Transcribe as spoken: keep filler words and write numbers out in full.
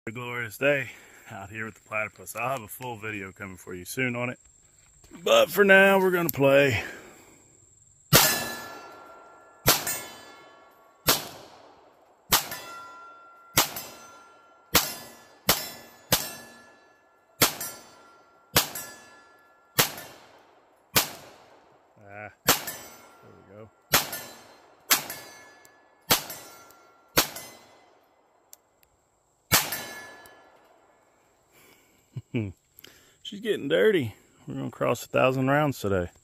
A glorious day out here with the platypus. I'll have a full video coming for you soon on it. But for now, we're going to play. Ah, there we go. She's getting dirty. We're going to cross a thousand rounds today.